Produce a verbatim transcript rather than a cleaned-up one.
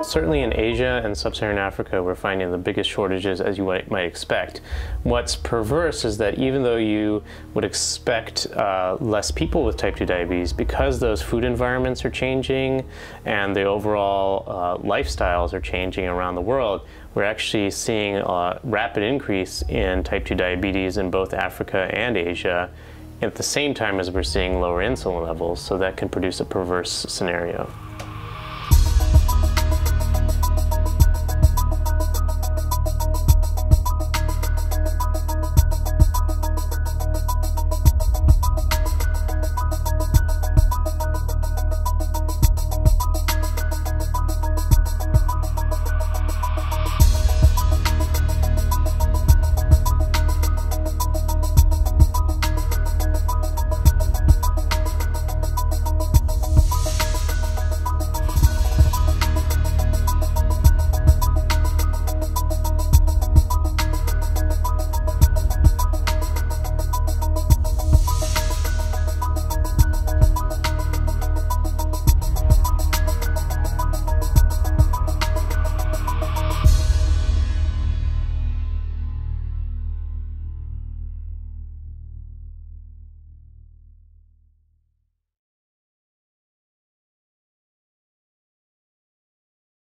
Certainly in Asia and sub-Saharan Africa, we're finding the biggest shortages, as you might, might expect. What's perverse is that even though you would expect uh, less people with type two diabetes, because those food environments are changing and the overall uh, lifestyles are changing around the world, we're actually seeing a rapid increase in type two diabetes in both Africa and Asia at the same time as we're seeing lower insulin levels, so that can produce a perverse scenario.